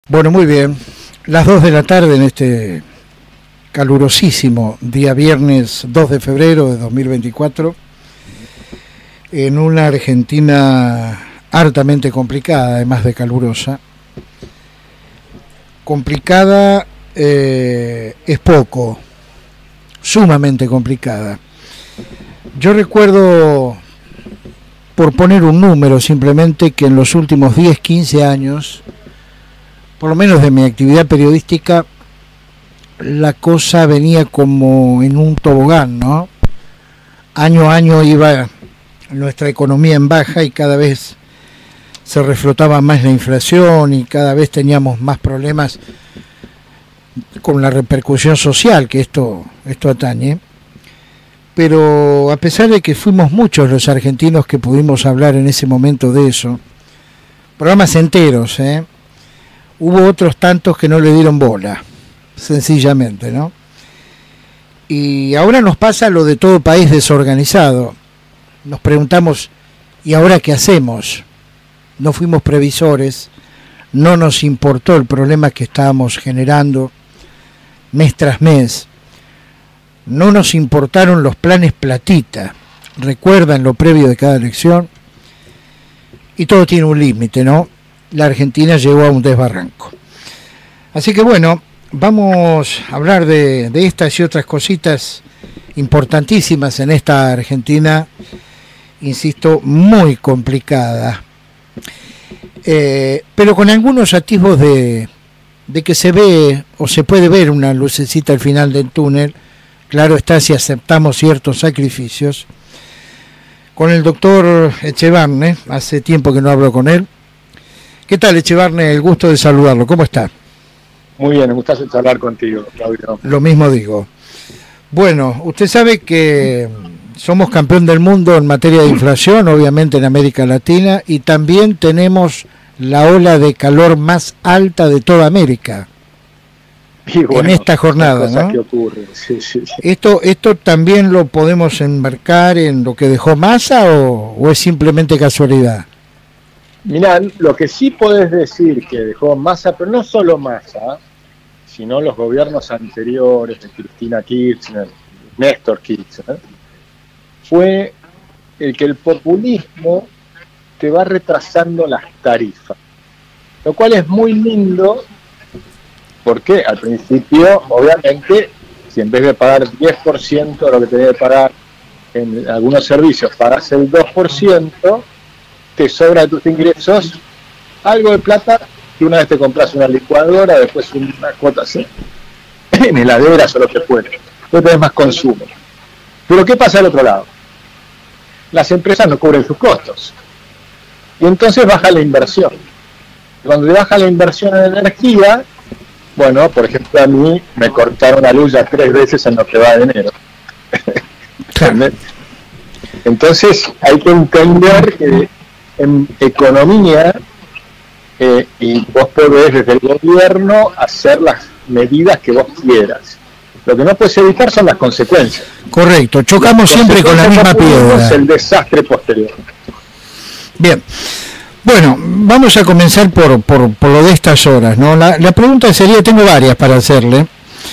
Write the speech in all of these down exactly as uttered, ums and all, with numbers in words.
Bueno, muy bien. Las dos de la tarde en este calurosísimo día viernes dos de febrero de dos mil veinticuatro, en una Argentina hartamente complicada, además de calurosa. Complicada eh, es poco, sumamente complicada. Yo recuerdo, por poner un número simplemente, que en los últimos diez, quince años, por lo menos de mi actividad periodística, la cosa venía como en un tobogán, ¿no? Año a año iba nuestra economía en baja y cada vez se reflotaba más la inflación y cada vez teníamos más problemas con la repercusión social que esto, esto atañe. Pero a pesar de que fuimos muchos los argentinos que pudimos hablar en ese momento de eso, programas enteros, ¿eh? Hubo otros tantos que no le dieron bola, sencillamente, ¿no? Y ahora nos pasa lo de todo país desorganizado. Nos preguntamos, ¿y ahora qué hacemos? No fuimos previsores, no nos importó el problema que estábamos generando mes tras mes. No nos importaron los planes platita, recuerdan lo previo de cada elección. Y todo tiene un límite, ¿no? La Argentina llegó a un desbarranco. Así que bueno, vamos a hablar de, de estas y otras cositas importantísimas en esta Argentina, insisto, muy complicada, eh, pero con algunos atisbos de, de que se ve o se puede ver una lucecita al final del túnel. Claro está, si aceptamos ciertos sacrificios. Con el doctor Echevarne, hace tiempo que no hablo con él. ¿Qué tal, Echevarne? El gusto de saludarlo. ¿Cómo está? Muy bien, me gusta charlar contigo, Claudio. Lo mismo digo. Bueno, usted sabe que somos campeón del mundo en materia de inflación, obviamente en América Latina, y también tenemos la ola de calor más alta de toda América. Y bueno, en esta jornada, ¿no? Que ocurre. Sí, sí, sí. ¿Esto, ¿Esto también lo podemos enmarcar en lo que dejó Massa o, o es simplemente casualidad? Mirá, lo que sí podés decir que dejó Massa, pero no solo Massa, sino los gobiernos anteriores de Cristina Kirchner, Néstor Kirchner, fue el que el populismo te va retrasando las tarifas, lo cual es muy lindo porque al principio, obviamente, si en vez de pagar diez por ciento de lo que tenés que pagar en algunos servicios, pagás el dos por ciento, te sobra de tus ingresos algo de plata que una vez te compras una licuadora, después una cuota así, en heladeras o lo que fuera, después tenés más consumo. Pero ¿qué pasa al otro lado? Las empresas no cubren sus costos y entonces baja la inversión. Cuando te baja la inversión en energía, bueno, por ejemplo, a mí me cortaron la luz ya tres veces en lo que va de enero. Entonces hay que entender que en economía eh, y vos podés desde el gobierno hacer las medidas que vos quieras. Lo que no puedes evitar son las consecuencias. Correcto, chocamos siempre con la misma piedra. Es el desastre posterior. Bien, bueno, vamos a comenzar por, por, por lo de estas horas, ¿no? La, la pregunta sería, tengo varias para hacerle.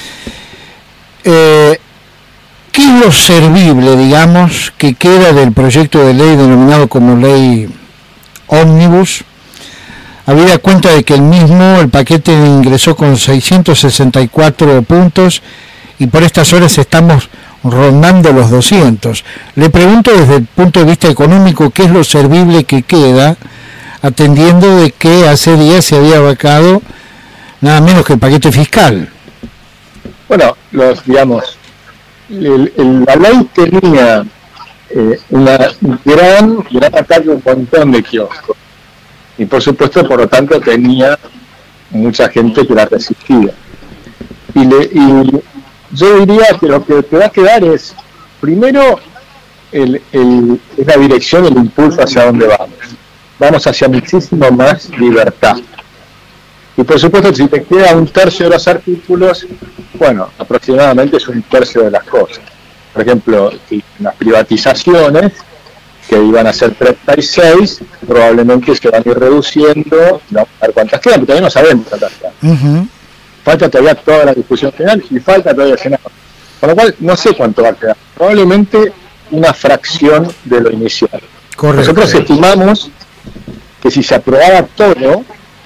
Eh, ¿Qué es lo servible, digamos, que queda del proyecto de ley denominado como ley Ómnibus, habida cuenta de que el mismo, el paquete ingresó con seiscientos sesenta y cuatro puntos y por estas horas estamos rondando los doscientos? Le pregunto desde el punto de vista económico, ¿qué es lo servible que queda, atendiendo de que hace días se había vacado nada menos que el paquete fiscal? Bueno, los, digamos, el, el, la ley tenía Eh, una gran, gran ataque de un montón de kioscos y por supuesto por lo tanto tenía mucha gente que la resistía y, le, y yo diría que lo que te va a quedar es primero el, el, es la dirección, el impulso hacia dónde vamos vamos hacia muchísimo más libertad y por supuesto si te queda un tercio de los artículos, bueno, aproximadamente es un tercio de las cosas. Por ejemplo, en las privatizaciones que iban a ser treinta y seis, probablemente se van a ir reduciendo, no a ver cuántas quedan, pero todavía no sabemos cuántas quedan. Uh-huh. Falta todavía toda la discusión final y falta todavía el Senado. Con lo cual, no sé cuánto va a quedar. Probablemente una fracción de lo inicial. Correcto. Nosotros estimamos que si se aprobara todo,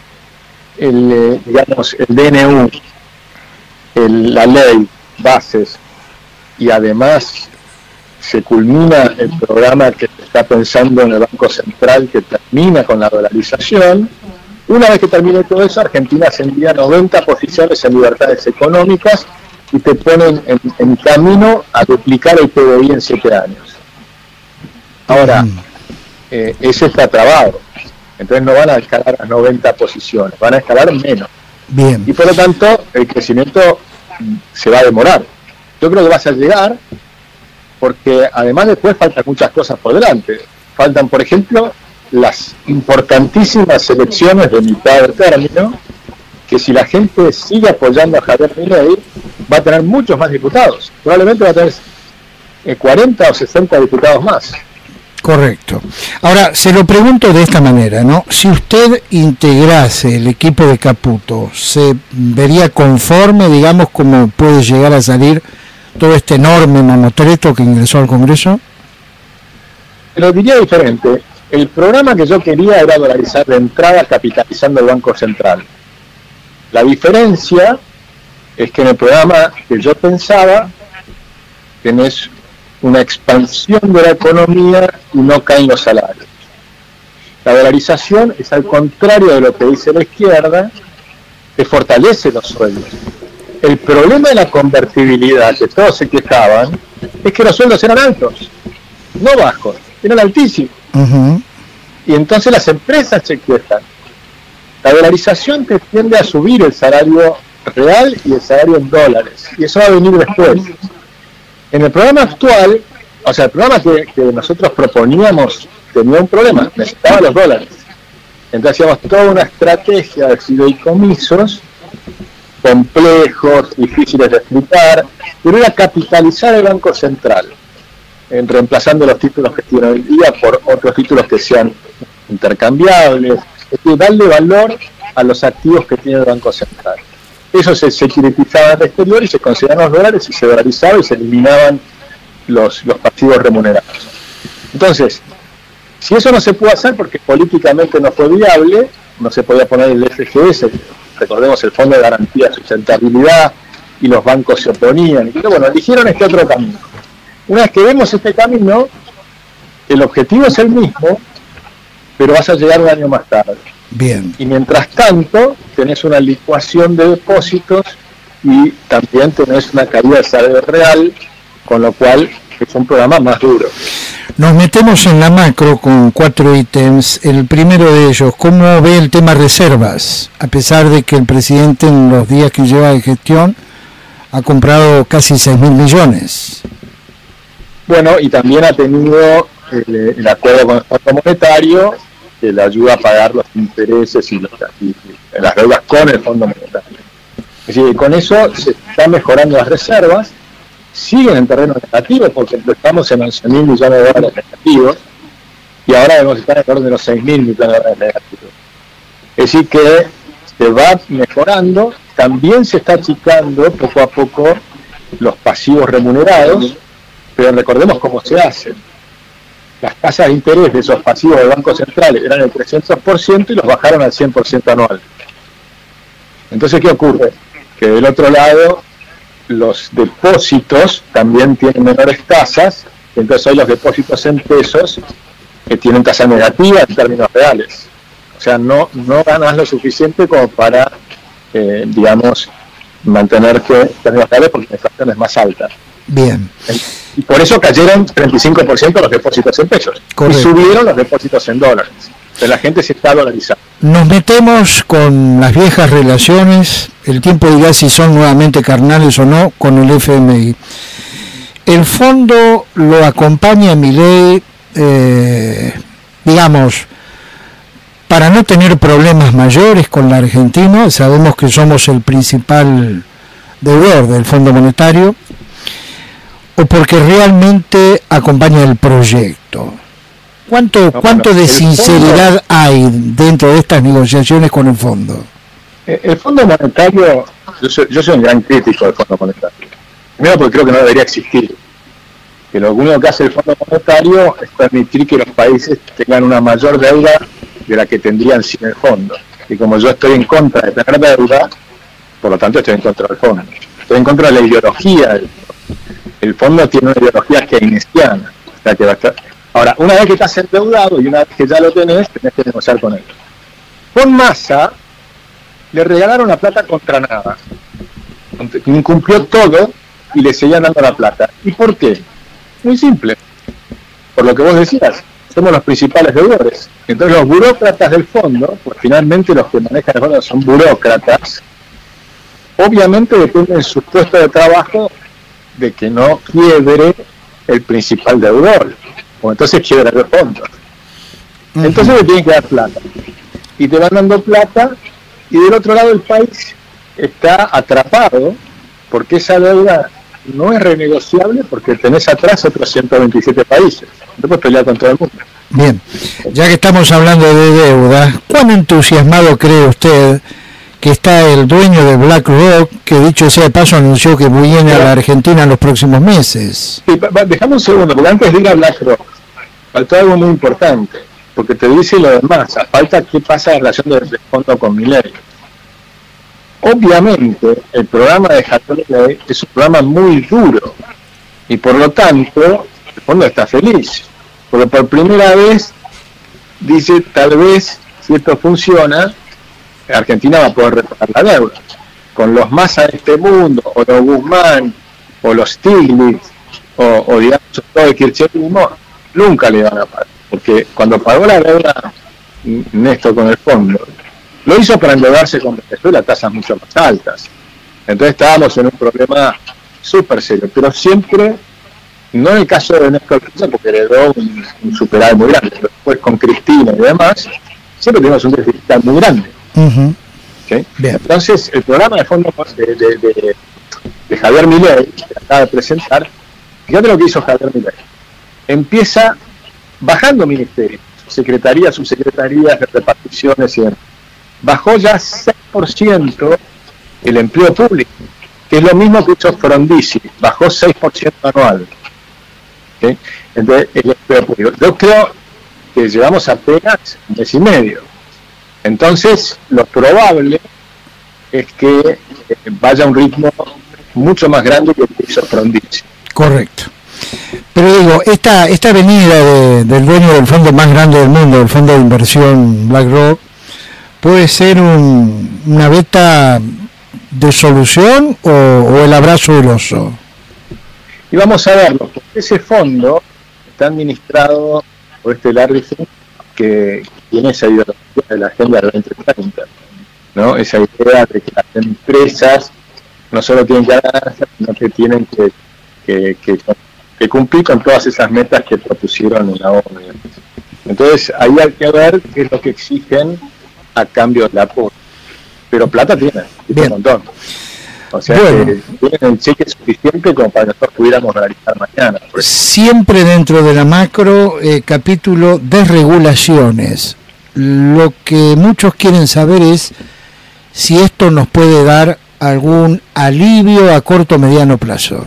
el, digamos, el D N U, el, la ley, bases, y además se culmina el programa que se está pensando en el Banco Central, que termina con la dolarización. Una vez que termine todo eso, Argentina se envía noventa posiciones en libertades económicas y te ponen en, en camino a duplicar el P B I en siete años. Ahora, eh, ese está trabado. Entonces no van a escalar a noventa posiciones, van a escalar menos. Bien. Y por lo tanto, el crecimiento se va a demorar. Yo creo que vas a llegar, porque además después faltan muchas cosas por delante. Faltan, por ejemplo, las importantísimas elecciones de mitad del término, que si la gente sigue apoyando a Javier Milei, va a tener muchos más diputados. Probablemente va a tener cuarenta o sesenta diputados más. Correcto. Ahora, se lo pregunto de esta manera, ¿no? Si usted integrase el equipo de Caputo, ¿se vería conforme, digamos, cómo puede llegar a salir todo este enorme mamotreto que ingresó al Congreso? Lo diría diferente. El programa que yo quería era dolarizar de entrada capitalizando el Banco Central. La diferencia es que en el programa que yo pensaba tenés una expansión de la economía y no caen los salarios. La dolarización es al contrario de lo que dice la izquierda, que fortalece los sueldos. El problema de la convertibilidad, que todos se quejaban, es que los sueldos eran altos, no bajos, eran altísimos. Uh-huh. Y entonces las empresas se quejan. La dolarización te tiende a subir el salario real y el salario en dólares, y eso va a venir después. En el programa actual, o sea, el programa que, que nosotros proponíamos tenía un problema, necesitaba los dólares. Entonces hacíamos toda una estrategia de fideicomisos complejos, difíciles de explicar, pero era capitalizar el Banco Central, en reemplazando los títulos que tiene hoy día por otros títulos que sean intercambiables, es decir, darle valor a los activos que tiene el Banco Central. Eso se securitizaba al exterior y se consideraban los dólares y se dolarizaba y se eliminaban los, los pasivos remunerados. Entonces, si eso no se puede hacer porque políticamente no fue viable, no se podía poner el F G S, recordemos el Fondo de Garantía de Sustentabilidad, y los bancos se oponían, y bueno, eligieron este otro camino. Una vez que vemos este camino, el objetivo es el mismo, pero vas a llegar un año más tarde. Bien. Y mientras tanto, tenés una licuación de depósitos y también tenés una caída del salario real, con lo cual es un programa más duro. Nos metemos en la macro con cuatro ítems. El primero de ellos, ¿cómo ve el tema reservas? A pesar de que el presidente en los días que lleva de gestión ha comprado casi seis mil millones. Bueno, y también ha tenido el, el acuerdo con el Fondo Monetario, que le ayuda a pagar los intereses y, los, y las deudas con el Fondo Monetario. Es decir, con eso se están mejorando las reservas, siguen en terreno negativo porque estamos en once mil millones de dólares negativos y ahora debemos estar en orden de los seis mil millones de dólares negativos. Es decir que se va mejorando, también se está achicando poco a poco los pasivos remunerados, pero recordemos cómo se hace. Las tasas de interés de esos pasivos del Banco Central eran el trescientos por ciento y los bajaron al cien por ciento anual. Entonces, ¿qué ocurre? Que del otro lado, los depósitos también tienen menores tasas, entonces hay los depósitos en pesos que tienen tasa negativa en términos reales. O sea, no, no ganas lo suficiente como para, eh, digamos, mantenerte en términos reales porque la inflación es más alta. Bien. Y por eso cayeron treinta y cinco por ciento los depósitos en pesos. Correcto. Y subieron los depósitos en dólares. Entonces la gente se está dolarizando. Nos metemos con las viejas relaciones, el tiempo dirá si son nuevamente carnales o no, con el F M I. El fondo lo acompaña a Milei, eh, digamos, para no tener problemas mayores con la Argentina. Sabemos que somos el principal deudor del Fondo Monetario, o porque realmente acompaña el proyecto. ¿Cuánto, no, cuánto bueno, de sinceridad fondo, hay dentro de estas negociaciones con el fondo? El Fondo Monetario, yo soy, yo soy un gran crítico del Fondo Monetario. Primero porque creo que no debería existir. Que lo único que hace el Fondo Monetario es permitir que los países tengan una mayor deuda de la que tendrían sin el fondo. Y como yo estoy en contra de tener deuda, por lo tanto estoy en contra del fondo. Estoy en contra de la ideología del fondo. El fondo tiene una ideología keynesiana. O sea que va a estar... Ahora, una vez que estás endeudado y una vez que ya lo tenés, tenés que negociar con él. Con Massa le regalaron la plata contra nada. Incumplió todo y le seguían dando la plata. ¿Y por qué? Muy simple. Por lo que vos decías, somos los principales deudores. Entonces los burócratas del fondo, pues finalmente los que manejan el fondo son burócratas, obviamente dependen de su puesto de trabajo de que no quiebre el principal deudor, o entonces quiebra el fondo. Entonces le tienen que dar plata. Y te van dando plata, y del otro lado del país está atrapado, porque esa deuda no es renegociable, porque tenés atrás otros ciento veintisiete países. No puedes pelear con todo el mundo. Bien, ya que estamos hablando de deuda, ¿cuán entusiasmado cree usted que está el dueño de BlackRock, que dicho sea de paso anunció que viene a la Argentina en los próximos meses? Sí, dejame un segundo, porque antes de ir a BlackRock, faltó algo muy importante, porque te dice lo demás, falta qué pasa en relación del fondo con Milei. Obviamente, el programa de Javier Milei es un programa muy duro, y por lo tanto, el fondo está feliz, porque por primera vez dice, tal vez, si esto funciona, Argentina va a poder reparar la deuda. Con los Massa de este mundo, o los Guzmán, o los Stiglitz, o, o digamos, todo el kirchnerismo, nunca le van a pagar. Porque cuando pagó la deuda Néstor con el fondo, lo hizo para endeudarse con Venezuela a tasas mucho más altas. Entonces estábamos en un problema súper serio, pero siempre, no en el caso de Néstor Kirchner, porque heredó un, un superávit muy grande, pero después con Cristina y demás, siempre tuvimos un déficit muy grande. Uh-huh. ¿Sí? Entonces, el programa de fondo de, de, de, de Javier Milei, que acaba de presentar, fíjate lo que hizo Javier Milei. Empieza bajando ministerios, secretarías, subsecretarías, de reparticiones y demás. Bajó ya seis por ciento el empleo público, que es lo mismo que hizo Frondizi, bajó seis por ciento anual. ¿Sí? Entonces, el empleo público. Yo creo que llevamos apenas un mes y medio. Entonces, lo probable es que vaya a un ritmo mucho más grande que el que hizo Frondizi. Correcto. Pero digo, esta esta venida de, del dueño del fondo más grande del mundo, el fondo de inversión BlackRock, puede ser un, una beta de solución o, o el abrazo del oso. Y vamos a verlo, porque ese fondo está administrado por este Larry Fink, que tiene esa ideología de la agenda del veinte treinta, ¿no? Esa idea de que las empresas no solo tienen que ganar, sino que tienen que, que, que, que cumplir con todas esas metas que propusieron en la ONU. Entonces, ahí hay que ver qué es lo que exigen a cambio de apoyo. Pero plata tienen, tienen un montón. O sea, bueno, que tienen el cheque suficiente como para que nosotros pudiéramos realizar mañana. Siempre dentro de la macro, eh, capítulo desregulaciones. Lo que muchos quieren saber es si esto nos puede dar algún alivio a corto o mediano plazo.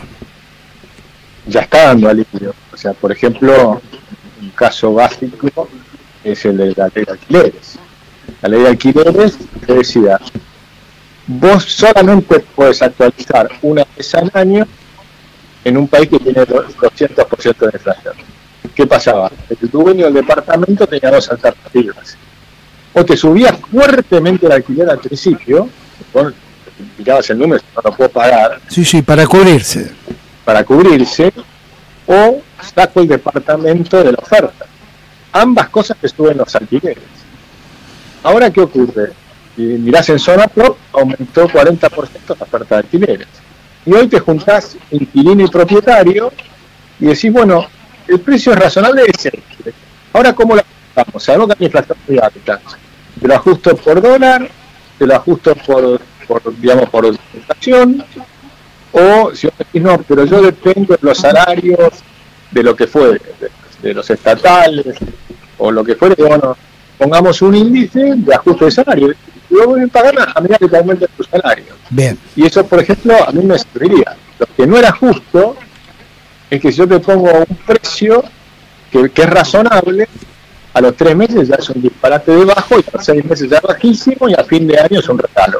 Ya está dando alivio. O sea, por ejemplo, un caso básico es el de la ley de alquileres. La ley de alquileres que decía, vos solamente puedes actualizar una vez al año en un país que tiene doscientos por ciento de inflación. ¿Qué pasaba? El dueño del departamento tenía dos alternativas. O te subías fuertemente el alquiler al principio, vos mirabas el número, no lo puedo pagar. Sí, sí, para cubrirse. Para cubrirse, o saco el departamento de la oferta. Ambas cosas te suben los alquileres. Ahora, ¿qué ocurre? Y mirás en Zona Pro, aumentó cuarenta por ciento la oferta de alquileres. Y hoy te juntás inquilino y propietario y decís, bueno, el precio es razonable, es este. Ahora, ¿cómo lo ajustamos? Sabemos que la inflación es muy alta. Te lo ajusto por dólar, te lo ajusto por, por digamos, por inflación, o si vos decís, no, pero yo dependo de los salarios, de lo que fue, de, de los estatales, o lo que fuere, que bueno, pongamos un índice de ajuste de salario, y luego voy a pagar a medida que te aumente tu salario. Bien. Y eso, por ejemplo, a mí me serviría. Lo que no era justo es que si yo te pongo un precio que, que es razonable, a los tres meses ya es un disparate de bajo, y a los seis meses ya es bajísimo, y a fin de año es un regalo.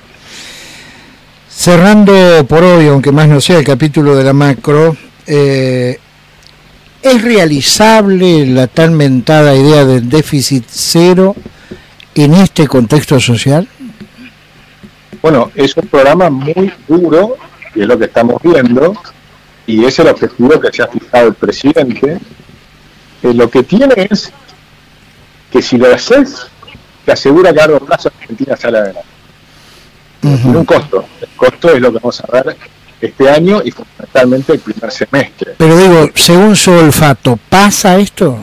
Cerrando por hoy, aunque más no sea el capítulo de la macro, eh, ¿es realizable la tan mentada idea del déficit cero en este contexto social? Bueno, es un programa muy duro, y es lo que estamos viendo, y es el objetivo que se ha fijado el presidente. Eh, lo que tiene es que si lo haces, te asegura que a largo plazo Argentina sale adelante. Uh-huh. Tiene un costo. El costo es lo que vamos a ver este año y fundamentalmente el primer semestre. Pero digo, según su olfato, ¿pasa esto?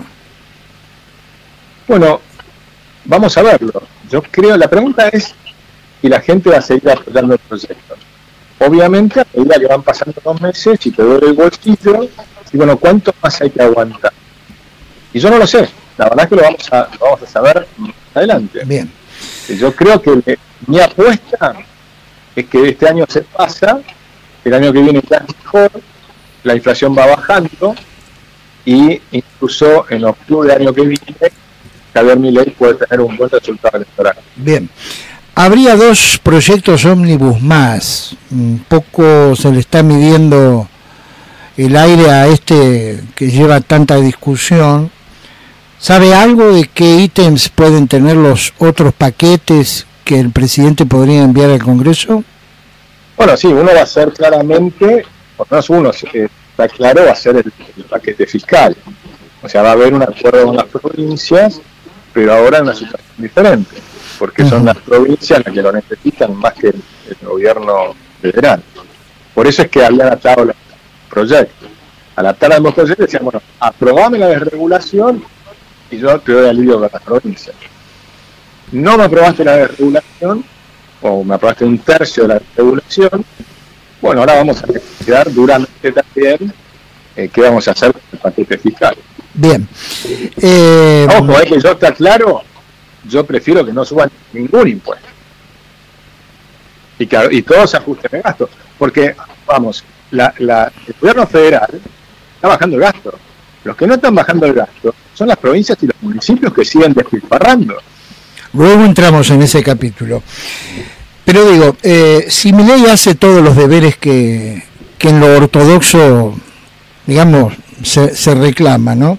Bueno, vamos a verlo. Yo creo, la pregunta es si la gente va a seguir apoyando el proyecto. Obviamente, a medida que van pasando los meses, si te duele el bolsillo, y bueno, ¿cuánto más hay que aguantar? Y yo no lo sé. La verdad es que lo vamos a, lo vamos a saber más adelante. Bien. Yo creo que mi apuesta es que este año se pasa, el año que viene ya es mejor, la inflación va bajando, y incluso en octubre del año que viene Javier Milei puede tener un buen resultado electoral. Bien. Habría dos proyectos ómnibus más. Un poco se le está midiendo el aire a este que lleva tanta discusión. ¿Sabe algo de qué ítems pueden tener los otros paquetes que el presidente podría enviar al Congreso? Bueno, sí, uno va a ser claramente, por lo menos uno está claro, va a ser el, el paquete fiscal. O sea, va a haber un acuerdo con las provincias, pero ahora en una situación diferente, porque son las provincias las que lo necesitan más que el, el gobierno federal. Por eso es que habían adaptado los proyectos. Al adaptar a los proyectos decían, bueno, aprobame la desregulación y yo te doy alivio para las provincias. No me aprobaste la desregulación, o me aprobaste un tercio de la desregulación, bueno, ahora vamos a estudiar duramente también eh, qué vamos a hacer con el paquete fiscal. Bien. Eh, Ojo, es que yo está claro, yo prefiero que no suban ningún impuesto. Y que y todos se ajusten de gasto. Porque, vamos, la, la, el gobierno federal está bajando el gasto. Los que no están bajando el gasto son las provincias y los municipios que siguen despilfarrando. Luego entramos en ese capítulo. Pero digo, eh, si Milei hace todos los deberes que, que en lo ortodoxo, digamos, se, se reclama, ¿no?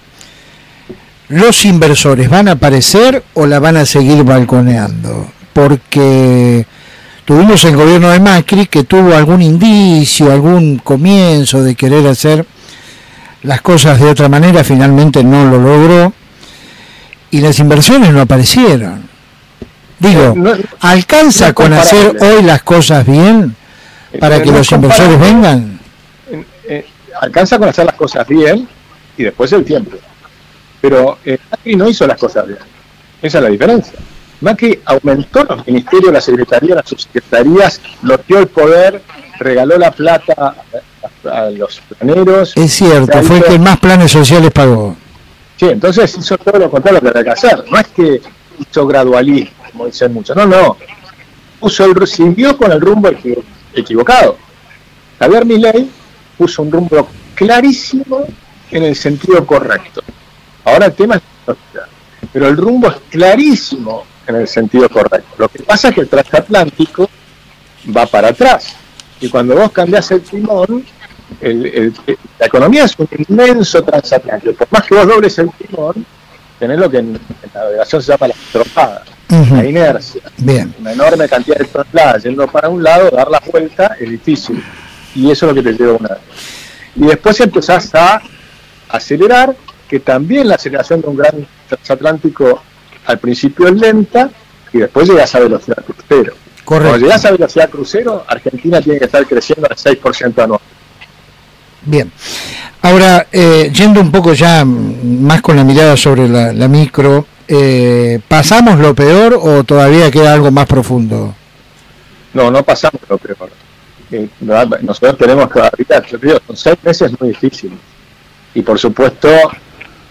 ¿Los inversores van a aparecer o la van a seguir balconeando? Porque tuvimos el gobierno de Macri que tuvo algún indicio, algún comienzo de querer hacer las cosas de otra manera, finalmente no lo logró, y las inversiones no aparecieron. Digo, no, ¿alcanza no con hacer hoy las cosas bien para que no los inversores vengan? Eh, eh, alcanza con hacer las cosas bien y después el tiempo. Pero eh, Macri no hizo las cosas bien. Esa es la diferencia. Macri aumentó los ministerios, las secretarías, las subsecretarías, bloqueó el poder, regaló la plata a, a, a los planeros. Es cierto, fue el que más planes sociales pagó. Sí, entonces hizo todo lo contrario que había que hacer. No es que hizo gradualismo, como dicen muchos. No, no. Puso el, siguió con el rumbo equivocado. Javier Milei puso un rumbo clarísimo en el sentido correcto. Ahora el tema es pero el rumbo es clarísimo en el sentido correcto. Lo que pasa es que el transatlántico va para atrás. Y cuando vos cambiás el timón, el, el, la economía es un inmenso transatlántico. Por más que vos dobles el timón, tenés lo que en, en la navegación se llama la estropada, uh-huh. La inercia. Bien. Una enorme cantidad de toneladas yendo para un lado, dar la vuelta es difícil. Y eso es lo que te lleva una vez. Y después empezás a acelerar, que también la aceleración de un gran transatlántico al principio es lenta, y después llegás a velocidad crucero. Correcto. Cuando llegás a velocidad crucero, Argentina tiene que estar creciendo al seis por ciento anual. Bien. Ahora, eh, yendo un poco ya más con la mirada sobre la, la micro, eh, ¿pasamos lo peor o todavía queda algo más profundo? No, no pasamos lo peor. Eh, nosotros tenemos todavía, yo digo, son seis meses muy difíciles. Y por supuesto,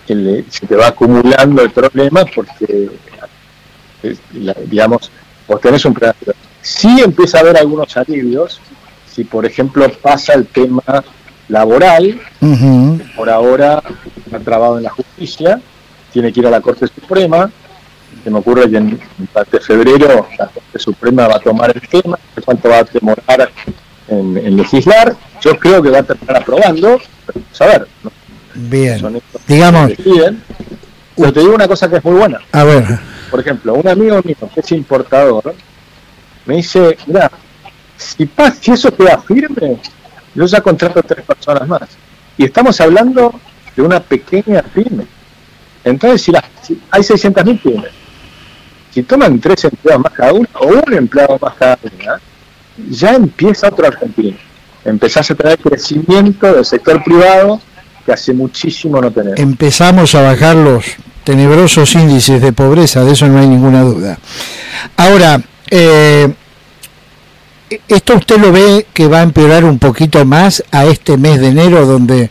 que le, se te va acumulando el problema porque, eh, la, digamos, vos tenés un problema. Sí empieza a haber algunos alivios, si por ejemplo pasa el tema laboral, uh-huh. que por ahora está trabado en la justicia, tiene que ir a la Corte Suprema. Se me ocurre que en, en febrero la Corte Suprema va a tomar el tema, cuánto va a demorar en, en legislar. Yo creo que va a terminar aprobando, pero vamos a ver, ¿no? Bien, son digamos. Pero te digo una cosa que es muy buena. A ver. Por ejemplo, un amigo mío que es importador me dice, mira, si, si eso queda firme, yo ya contrato a tres personas más. Y estamos hablando de una pequeña pyme. Entonces, si, la, si hay seiscientas mil pymes, si toman tres empleados más cada uno, o un empleado más cada una, ya empieza otro Argentina. Empezás a tener crecimiento del sector privado que hace muchísimo no tenemos. Empezamos a bajar los tenebrosos índices de pobreza, de eso no hay ninguna duda. Ahora, eh, ¿esto usted lo ve que va a empeorar un poquito más a este mes de enero, donde,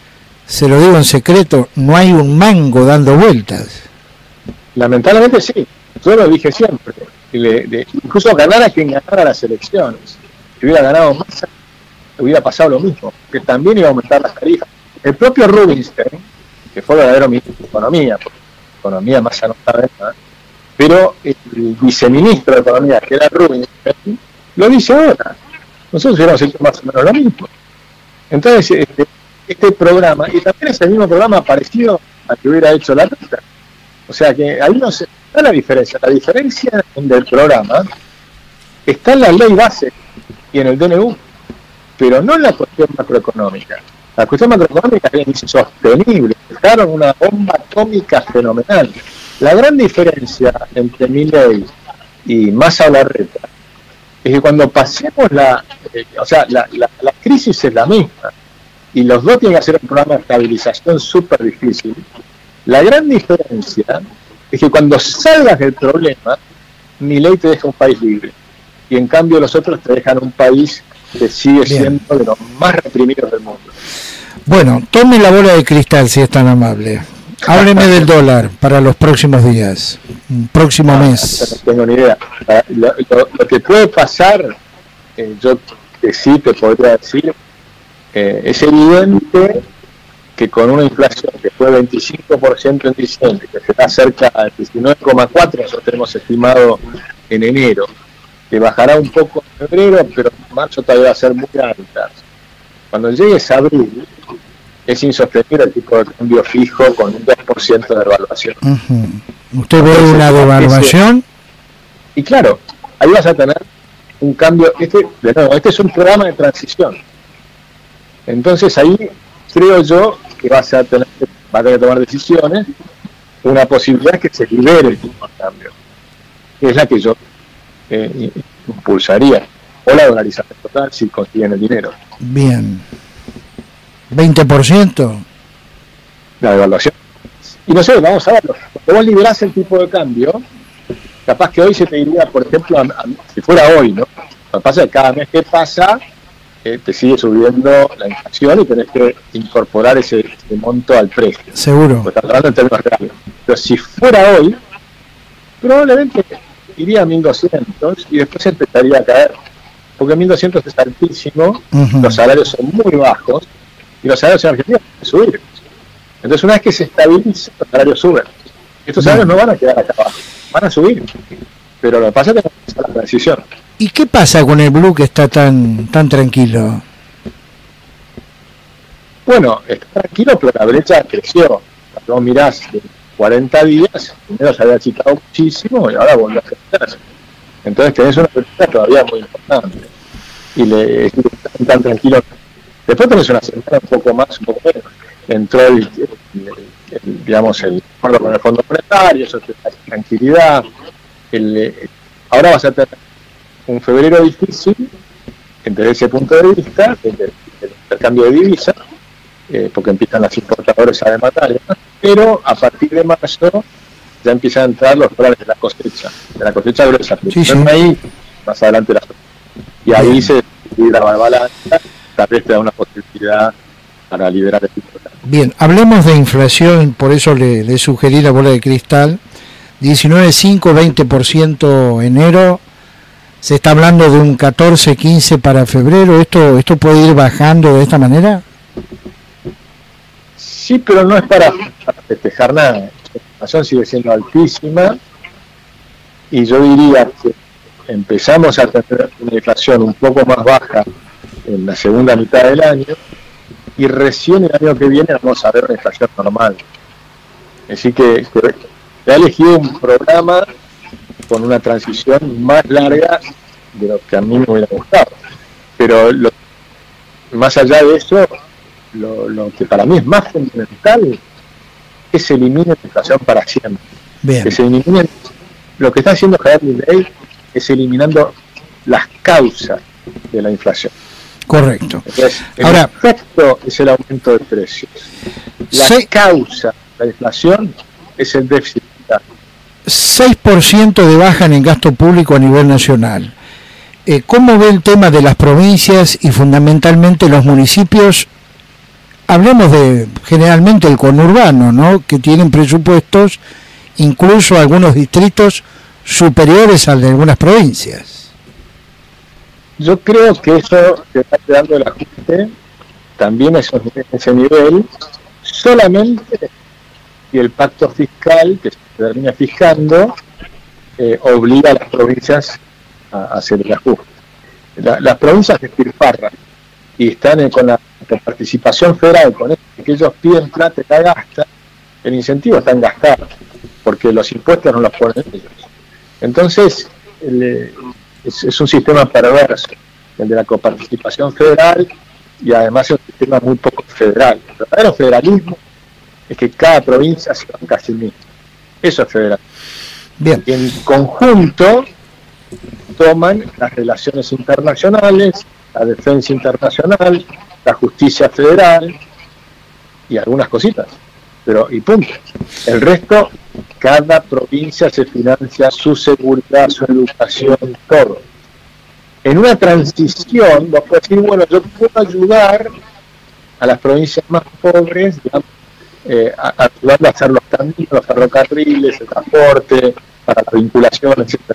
se lo digo en secreto, no hay un mango dando vueltas? Lamentablemente sí, yo lo dije siempre. Le, de, incluso ganara quien ganara las elecciones, si hubiera ganado más, hubiera pasado lo mismo, que también iba a aumentar las tarifas. El propio Rubinstein, que fue verdadero ministro de Economía, porque Economía más anotada, pero el viceministro de Economía, que era Rubinstein, lo dice ahora. Nosotros hubiéramos hecho más o menos lo mismo. Entonces, este, este programa, y también es el mismo programa parecido al que hubiera hecho la Reta. O sea que ahí no se da la diferencia. La diferencia del programa está en la ley base y en el D N U, pero no en la cuestión macroeconómica. La cuestión macroeconómica es insostenible. Dejaron una bomba atómica fenomenal. La gran diferencia entre Milei y Massa Larreta es que cuando pasemos la... Eh, o sea, la, la, la crisis es la misma y los dos tienen que hacer un programa de estabilización súper difícil. La gran diferencia es que cuando salgas del problema, Milei te deja un país libre y en cambio los otros te dejan un país que sigue Bien. siendo de los más reprimidos del mundo. Bueno, tome la bola de cristal si es tan amable. Hábleme del dólar para los próximos días, próximo mes. No tengo ni idea. Lo, lo, lo que puede pasar, eh, yo que sí te podría decir, eh, es evidente que con una inflación que fue veinticinco por ciento en diciembre, que se está cerca al diecinueve coma cuatro por ciento, nosotros tenemos estimado en enero, que bajará un poco en febrero, pero en marzo todavía va a ser muy alta. Cuando llegues a abril, es insostenible el tipo de cambio fijo con un dos por ciento de devaluación. Uh-huh. ¿Usted ve Entonces, una devaluación? Y claro, ahí vas a tener un cambio. Este, de nuevo, este es un programa de transición. Entonces ahí creo yo que vas a tener, va a tener que tomar decisiones. Una posibilidad es que se libere el tipo de cambio, que es la que yo eh, impulsaría. O la dolarización total si consiguen el dinero. Bien. ¿veinte por ciento? La devaluación. Y no sé, vamos a verlo. Cuando vos liberás el tipo de cambio, capaz que hoy se te diría, por ejemplo, a, a, si fuera hoy, ¿no? Lo que pasa es que cada mes que pasa, eh, te sigue subiendo la inflación y tenés que incorporar ese, ese monto al precio. Seguro. Estás hablando en términos reales. Pero si fuera hoy, probablemente iría a mil doscientos y después empezaría a caer. Porque mil doscientos es altísimo, uh-huh. Los salarios son muy bajos y los salarios en Argentina van a subir. Entonces, una vez que se estabiliza, los salarios suben. Estos salarios no van a quedar acá abajo, van a subir. Pero lo que pasa es que tenemos que hacer la transición. ¿Y qué pasa con el blue que está tan tan tranquilo? Bueno, está tranquilo, pero la brecha creció. Cuando vos mirás de cuarenta días, primero se había achicado muchísimo y ahora volvió a crecer. Entonces tenés una brecha todavía muy importante. Y le están tan tranquilos. Después tenés una semana un poco más, un poco menos. Entró el, el, el, el digamos, el acuerdo con el Fondo Monetario, eso te da tranquilidad. El, el, ahora vas a tener un febrero difícil, desde ese punto de vista, desde el, el intercambio de divisas, eh, porque empiezan las importadoras a demandar, pero a partir de marzo ya empiezan a entrar los planes de la cosecha, de la cosecha gruesa. Sí, sí. Ahí, más adelante la y ahí Bien. se equilibra la balanza, tal vez te da una posibilidad para liberar el tipo de cambio. Bien, hablemos de inflación, por eso le, le sugerí la bola de cristal. diecinueve coma cinco, veinte por ciento enero, se está hablando de un catorce, quince para febrero. ¿Esto, esto puede ir bajando de esta manera? Sí, pero no es para, para festejar nada. La inflación sigue siendo altísima y yo diría que empezamos a tener una inflación un poco más baja en la segunda mitad del año y recién el año que viene vamos a ver una inflación normal. Así que, que he elegido un programa con una transición más larga de lo que a mí me hubiera gustado. Pero lo, más allá de eso, lo, lo que para mí es más fundamental es que se elimine la inflación para siempre. Bien. Que se elimine, lo que está haciendo Javier Milei es eliminando las causas de la inflación. Correcto. Entonces, el Ahora, efecto es el aumento de precios. La sí. causa de la inflación es el déficit fiscal. seis por ciento de baja en el gasto público a nivel nacional. Eh, ¿Cómo ve el tema de las provincias y fundamentalmente los municipios? Hablemos de generalmente el conurbano, ¿no? Que tienen presupuestos, incluso algunos distritos, superiores al de algunas provincias. Yo creo que eso que está quedando el ajuste también es en ese nivel, solamente si el pacto fiscal que se termina fijando eh, obliga a las provincias a, a hacer el ajuste. La, las provincias despilfarran y están en, con la con participación federal, con esto que ellos piden plata y la gastan, el incentivo está en gastar, porque los impuestos no los ponen ellos. Entonces, el, es, es un sistema perverso, el de la coparticipación federal, y además es un sistema muy poco federal. El verdadero federalismo es que cada provincia se banca a sí misma. Eso es federal. Bien. Y en conjunto toman las relaciones internacionales, la defensa internacional, la justicia federal y algunas cositas. Pero, y punto. El resto, cada provincia se financia su seguridad, su educación, todo. En una transición, vos podés decir, bueno, yo puedo ayudar a las provincias más pobres, digamos, eh, a, ayudando a hacer los caminos, los ferrocarriles, el transporte, para la vinculación, etcétera.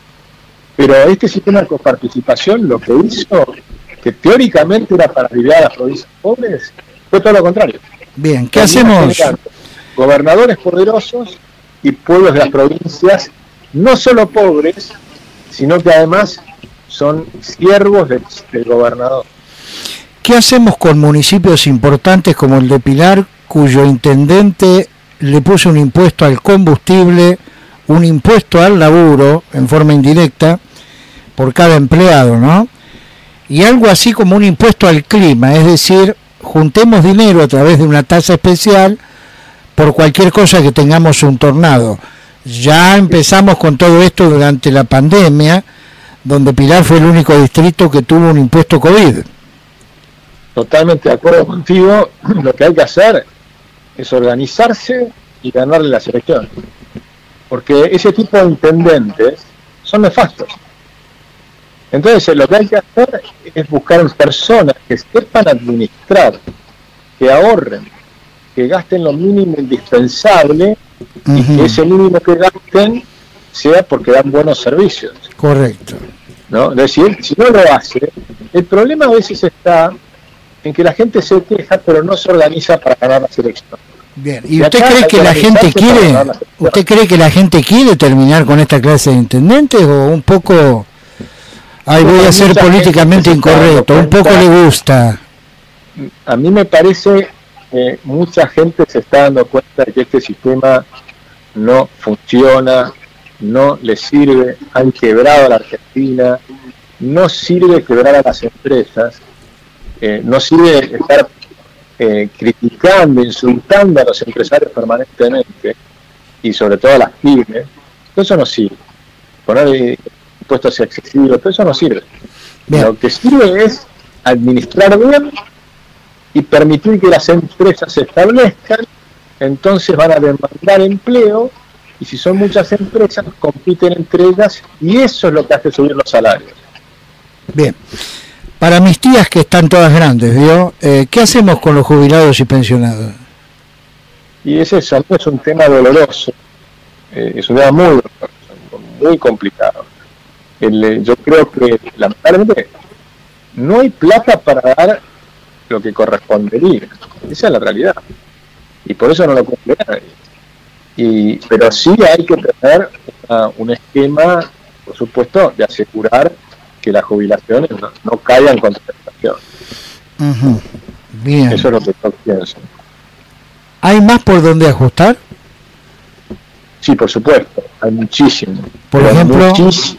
Pero este sistema de coparticipación lo que hizo, que teóricamente era para aliviar a las provincias pobres, fue todo lo contrario. Bien, ¿qué hacemos? Gobernadores poderosos y pueblos de las provincias, no solo pobres, sino que además son siervos del, del gobernador. ¿Qué hacemos con municipios importantes como el de Pilar, cuyo intendente le puso un impuesto al combustible, un impuesto al laburo en forma indirecta por cada empleado, ¿no? Y algo así como un impuesto al clima, es decir, juntemos dinero a través de una tasa especial por cualquier cosa que tengamos un tornado. Ya empezamos con todo esto durante la pandemia, donde Pilar fue el único distrito que tuvo un impuesto COVID. Totalmente de acuerdo contigo. Lo que hay que hacer es organizarse y ganarle las elecciones, porque ese tipo de intendentes son nefastos. Entonces lo que hay que hacer es buscar personas que sepan administrar, que ahorren, que gasten lo mínimo indispensable, uh-huh, y que ese mínimo que gasten sea porque dan buenos servicios. Correcto. ¿No? Es decir, si no lo hace, el problema a veces está en que la gente se queja pero no se organiza para ganar las elecciones. Bien, ¿y usted cree que la gente quiere, usted cree que la gente quiere terminar con esta clase de intendentes o un poco, ay, voy a ser políticamente incorrecto, un poco le gusta? A mí me parece que mucha gente se está dando cuenta de que este sistema no funciona, no le sirve, han quebrado a la Argentina, no sirve quebrar a las empresas, eh, no sirve estar eh, criticando, insultando a los empresarios permanentemente, y sobre todo a las pymes. Todo eso no sirve. Poner impuestos excesivos, todo eso no sirve. Bien. Lo que sirve es administrar bien y permitir que las empresas se establezcan, entonces van a demandar empleo, y si son muchas empresas, compiten entre ellas, y eso es lo que hace subir los salarios. Bien. Para mis tías que están todas grandes, ¿vio? Eh, ¿Qué hacemos con los jubilados y pensionados? Y ese es, es un tema doloroso, eh, es un tema muy doloroso, muy complicado. El, yo creo que lamentablemente no hay plata para dar lo que correspondería, esa es la realidad, y por eso no lo cumple nadie. Y, pero sí hay que tener una, un esquema, por supuesto, de asegurar que las jubilaciones no, no caigan contra la inflación. Uh-huh. Bien. Eso es lo que yo pienso. ¿Hay más por donde ajustar? Sí, por supuesto, hay muchísimo. Por ejemplo, muchísimo.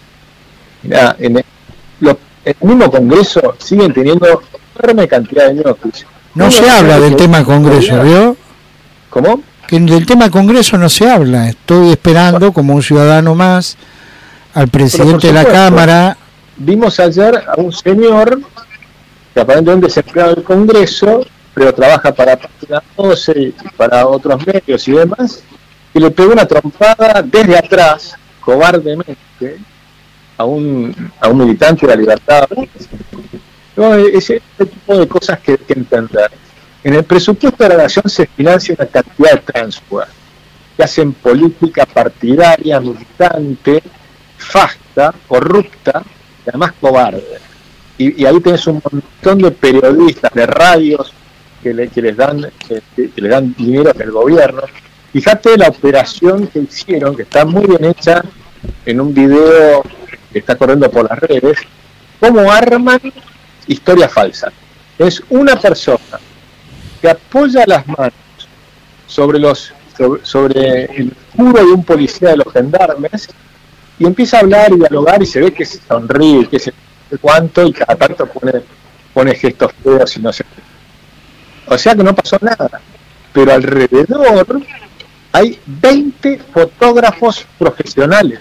Mirá, en el, lo, el mismo Congreso siguen teniendo una enorme cantidad de ñoquis. No se habla del tema Congreso, ¿vio? ¿Cómo? Que del tema Congreso no se habla. Estoy esperando, como un ciudadano más, al presidente de la Cámara. Vimos ayer a un señor que aparentemente es empleado del Congreso, pero trabaja para Página doce y para otros medios y demás, que le pegó una trompada desde atrás, cobardemente, a un, a un militante de la libertad. No, ese, ese tipo de cosas que hay que entender. En el presupuesto de la Nación se financia una cantidad de tránsfugas que hacen política partidaria, militante, fasta, corrupta y además cobarde. Y, y ahí tenés un montón de periodistas, de radios que, le, que, les dan, que, que les dan dinero del gobierno. Fíjate la operación que hicieron, que está muy bien hecha en un video que está corriendo por las redes, cómo arman historias falsas. Es una persona que apoya las manos sobre los sobre, sobre el escudo de un policía de los gendarmes y empieza a hablar y dialogar y se ve que se sonríe, que se cuánto, y cada tanto pone, pone gestos feos y no sé qué. O sea que no pasó nada. Pero alrededor hay veinte fotógrafos profesionales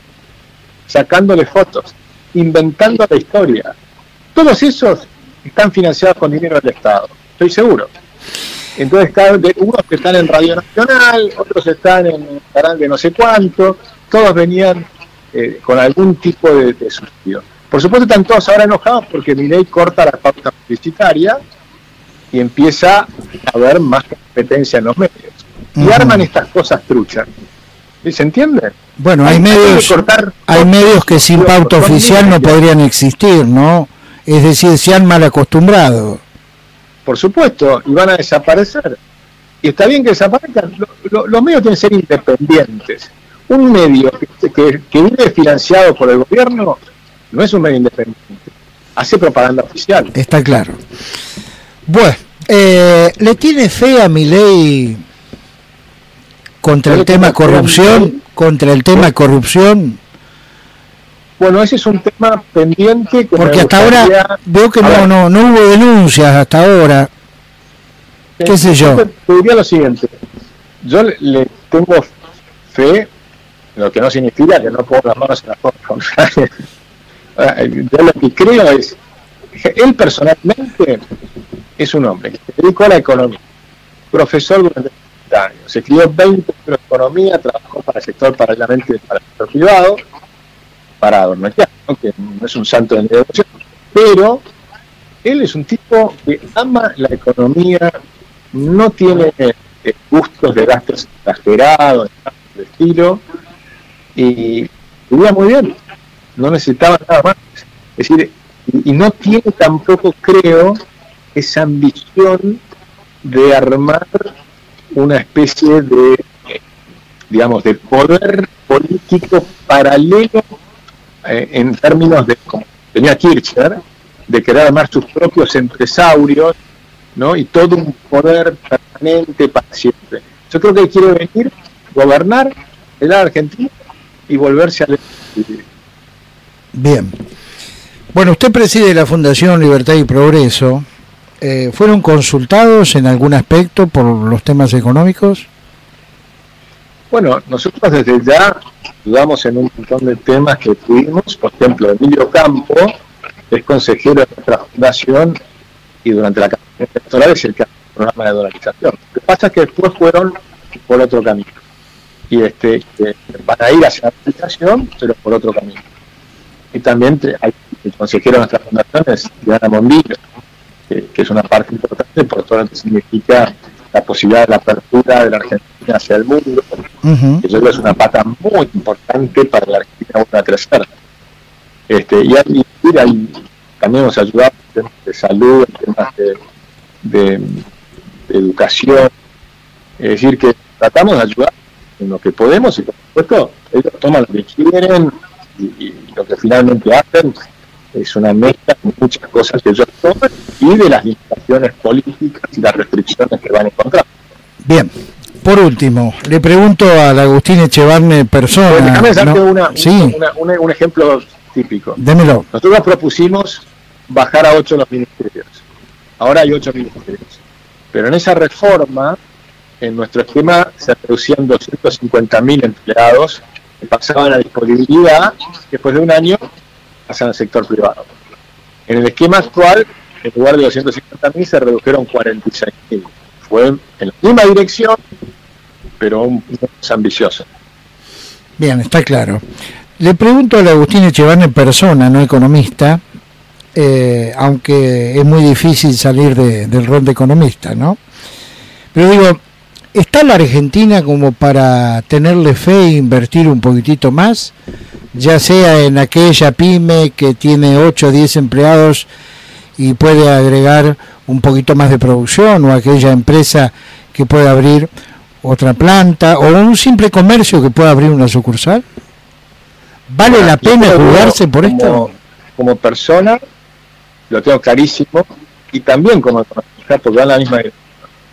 sacándole fotos, inventando la historia. Todos esos están financiados con dinero del Estado, estoy seguro. Entonces, cada, de, unos que están en Radio Nacional, otros están en un canal de no sé cuánto, todos venían eh, con algún tipo de, de subsidio. Por supuesto están todos ahora enojados porque Milei corta la pauta publicitaria y empieza a haber más competencia en los medios. Y uh-huh. arman estas cosas truchas. ¿Se entiende? Bueno, hay, hay medios hay, cortar, hay medios que sin pauta oficial no podrían existir, ¿no? Es decir, se han mal acostumbrado. Por supuesto, y van a desaparecer. Y está bien que desaparezcan. Lo, lo, los medios tienen que ser independientes. Un medio que, que, que vive financiado por el gobierno no es un medio independiente. Hace propaganda oficial. Está claro. Bueno, eh, ¿le tiene fe a Milei contra el tema corrupción? ¿Contra el tema corrupción? Bueno, ese es un tema pendiente. Que porque hasta gustaría... ahora veo que no, no, no hubo denuncias hasta ahora. ¿Qué eh, sé yo? Te, te diría lo siguiente. Yo le, le tengo fe, lo que no significa que no pongo las manos en la foto. Yo lo que creo es, él personalmente es un hombre que se dedicó a la economía, profesor durante treinta años, se escribió veinte libros de economía, trabajó para el sector paralelamente para el sector privado, para adormetear, ¿no? Que no es un santo de negocio, pero él es un tipo que ama la economía, no tiene eh, gustos de gastos exagerados, de estilo, y vivía muy bien, no necesitaba nada más. Es decir, y, y no tiene tampoco, creo, esa ambición de armar una especie de, eh, digamos, de poder político paralelo eh, en términos de, como tenía Kirchner, de querer armar sus propios empresarios, ¿no? Y todo un poder permanente para siempre. Yo creo que él quiere venir, gobernar el Argentina y volverse a... Bien. Bueno, usted preside la Fundación Libertad y Progreso. Eh, ¿Fueron consultados en algún aspecto por los temas económicos? Bueno, nosotros desde ya ayudamos en un montón de temas que tuvimos. Por ejemplo, Emilio Campo es consejero de nuestra fundación y durante la campaña electoral es el programa de dolarización. Lo que pasa es que después fueron por otro camino. Y este, que van a ir hacia la dolarización, pero por otro camino. Y también hay el consejero de nuestra fundación es Diana Mondino, que, que es una parte importante por todo lo que significa la posibilidad de la apertura de la Argentina hacia el mundo, uh-huh. que yo creo que es una pata muy importante para la Argentina a crecer. Este, y ahí, ahí también nos ayudado en temas de salud, en temas de, de, de educación, es decir, que tratamos de ayudar en lo que podemos y por supuesto ellos toman lo que quieren y, y lo que finalmente hacen es una mezcla de muchas cosas que ellos toman y de las limitaciones políticas y las restricciones que van a encontrar. Bien, por último, le pregunto al Agustín Echevarne persona. Pues déjame darte ¿no? una, sí. una, una, un ejemplo típico. Démelo. Nosotros propusimos bajar a ocho los ministerios. Ahora hay ocho ministerios. Pero en esa reforma, en nuestro esquema, se reducían doscientos cincuenta mil empleados que pasaban a disponibilidad, después de un año pasan al sector privado. En el esquema actual, en lugar de doscientos cincuenta mil, se redujeron cuarenta y seis mil. Fue en la misma dirección, pero menos ambicioso. Bien, está claro. Le pregunto al Agustín Echevarne persona, no economista, eh, aunque es muy difícil salir de, del rol de economista, ¿no? Pero digo, ¿está la Argentina como para tenerle fe e invertir un poquitito más? Ya sea en aquella pyme que tiene ocho o diez empleados y puede agregar un poquito más de producción, o aquella empresa que puede abrir otra planta, o un simple comercio que pueda abrir una sucursal. ¿Vale bueno, la pena jugarse por como, esto? Como persona, lo tengo clarísimo, y también como economista, porque van la misma dirección.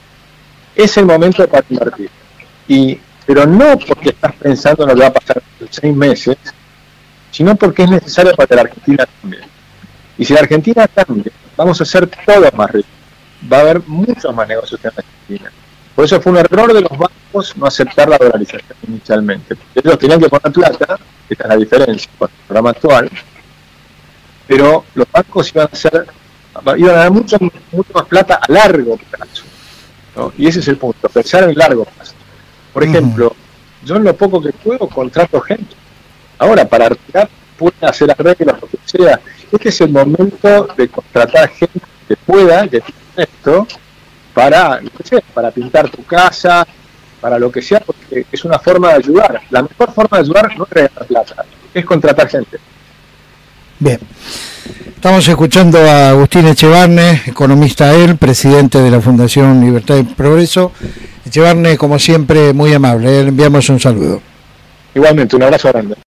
Es el momento para invertir. Y, pero no porque estás pensando en lo que va a pasar en seis meses, sino porque es necesario para que la Argentina cambie. Y si la Argentina cambia, vamos a ser todos más ricos. Va a haber muchos más negocios en la Argentina. Por eso fue un error de los bancos no aceptar la dolarización inicialmente. Ellos tenían que poner plata, esta es la diferencia con el programa actual, pero los bancos iban a hacer, iban a dar mucho, mucho más plata a largo plazo, ¿no? Y ese es el punto, pensar en largo plazo. Por ejemplo, uh-huh. yo en lo poco que puedo contrato gente. Ahora, para retirar, pueden hacer arreglos, lo que sea. Este es el momento de contratar gente que pueda, que tiene esto, para, no sé, para pintar tu casa, para lo que sea, porque es una forma de ayudar. La mejor forma de ayudar no es regalar plata, es contratar gente. Bien. Estamos escuchando a Agustín Echevarne, economista él, presidente de la Fundación Libertad y Progreso. Echevarne, como siempre, muy amable. Le enviamos un saludo. Igualmente, un abrazo grande.